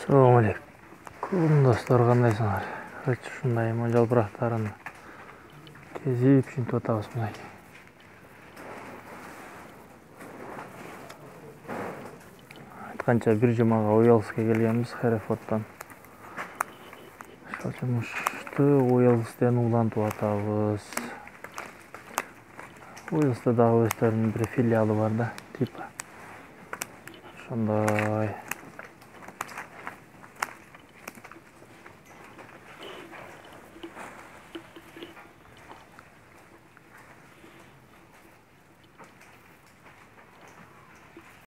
Assalamu alaikum достор, кандайсыңар? Ушундай жалбырактарын кезип ушинтип атабыз мына. Айтканча бир жумага Уэльске келгенбиз Херефордтон. Ошол жумушту Уэльстен улантып атабыз. Уэльста дагы өздөрүнүн бир филиалы бар да, типа. Ошондой